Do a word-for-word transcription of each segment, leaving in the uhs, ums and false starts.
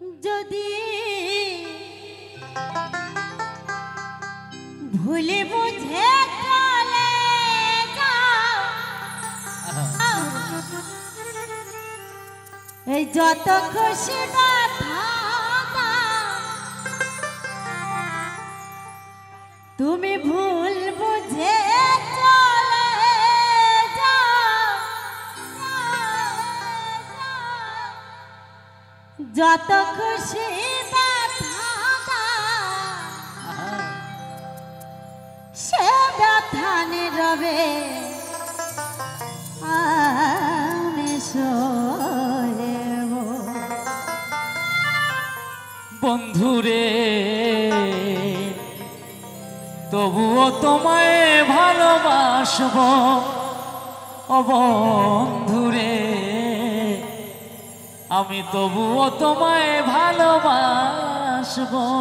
যদি ভুলে বুঝে চলে যাও, এই যত খুশি ব্যথা তুমি ভুল বুঝে চলে যাও, যত খুশি ব্যথা সে ব্যথা নীরবে আমি সইব। বন্ধুরে তবুও তোমায় ভালোবাসবো, ও বন্ধুরে আমি তবুও তোমায় ভালোবাসবো।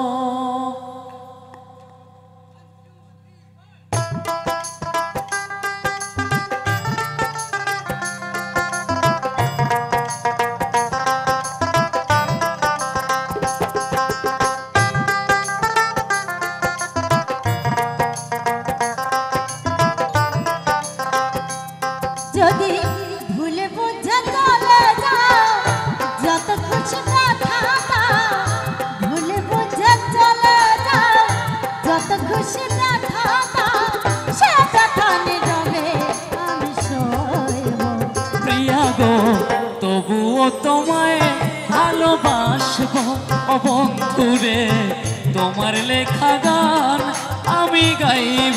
যদি ভুলে বুঝে চলে যাও, যত খুশি ব্যথা ভুলে বুঝে চলে যাও, যত খুশি ব্যথা সে ব্যথা নীরবে আমি সইব। প্রিয়া গো তবুও তোমায় ভালোবাসবো, ও বন্ধুরে তোমার লেখা গান আমি গাইব।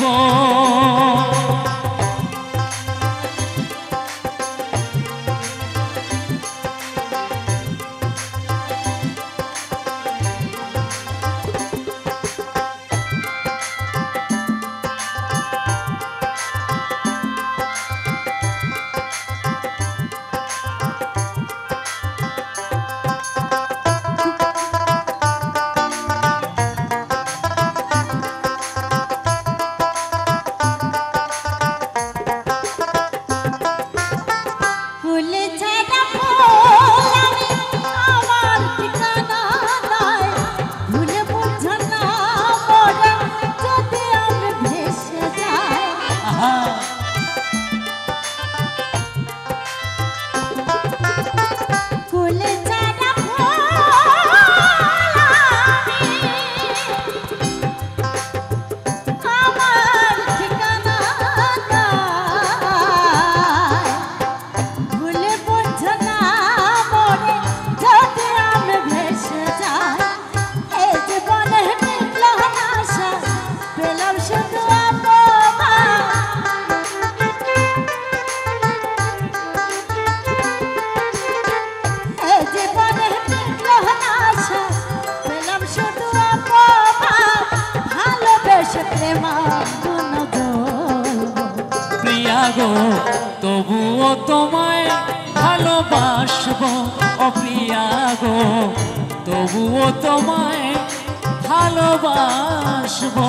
প্রিয়া গো তবুও তোমায় ভালোবাসবো, ও প্রিয়া গো তবুও তোমায় ভালোবাসবো।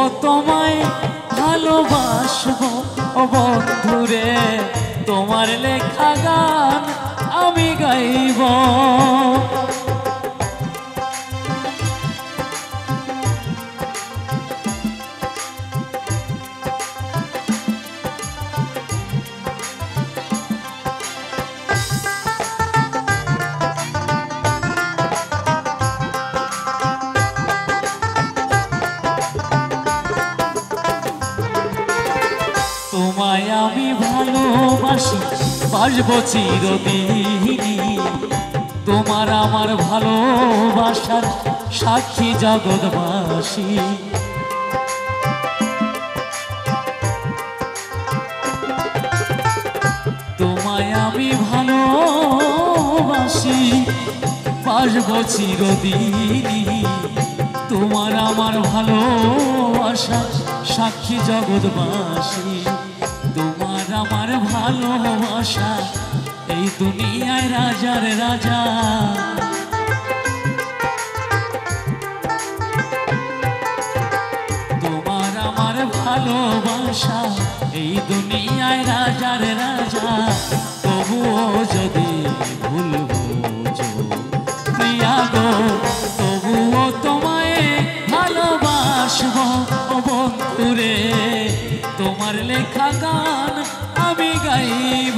তোমায় ভালোবাসবো ও বন্ধুরে, তোমার লেখা গান আমি গাইব। তোমায় আমি ভালোবাসি, বাসবো চিরদিনই, তোমার আমার ভালোবাসার সাক্ষী জগৎবাসী। তোমায় আমি ভালোবাসি, বাসবো চিরদিনই, তোমার আমার ভালোবাসার সাক্ষী জগৎবাসী। তোমার আমার ভালোবাসা এই দুনিয়ায় রাজার রাজা। তোমার আমার ভালোবাসা এই দুনিয়ায় রাজার রাজা। তবুও যদি ভুল বুঝো প্রিয়া গো, তবুও তোমায় ভালোবাসবো ও বন্ধুরে, তোমার লেখা গান আমি গাইব।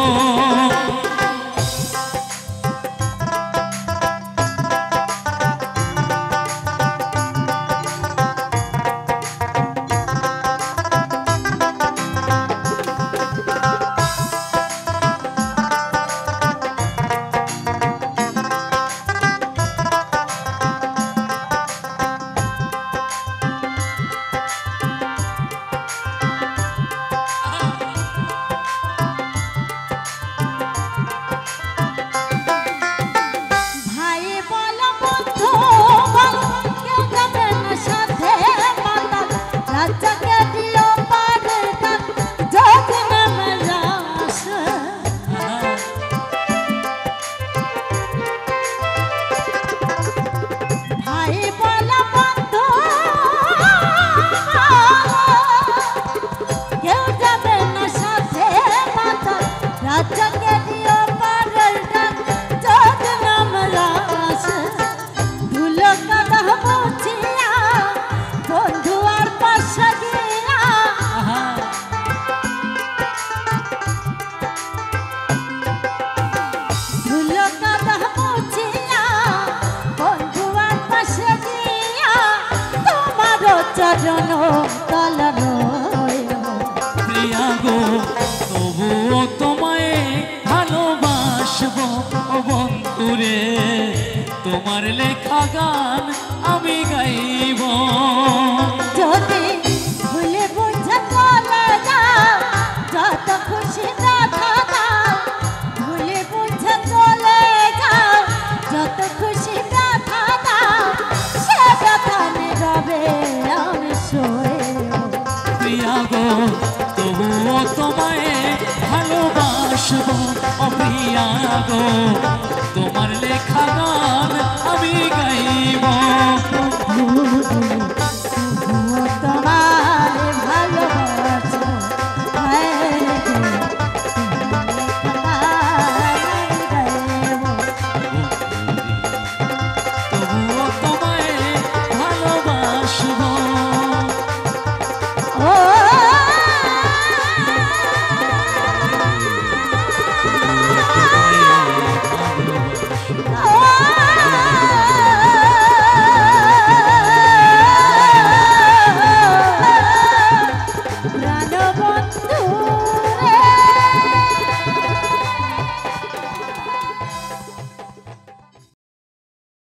চরণ তলন প্রিয়া গো, তবুও তোমায় ভালোবাসবো ও বন্ধুরে, তোমার লেখা গান আমি গাইব। যদি ভুলে বুঝে চলে যাও, যত খুশি ব্যথা দাও। ভুলে বুঝে চলে যাও, যত খুশি ব্যথা দাও। সে ব্যথা নীরবে আমি সয়ে। প্রিয়া গো, তবুও তোমায় ভালোবাসবো ও প্রিয়া গো, তোমার লেখা গান আমি গাইব।